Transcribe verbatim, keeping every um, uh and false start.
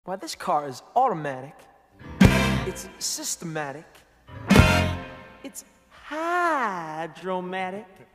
Why, this car is automatic. It's systematic. It's hydromatic.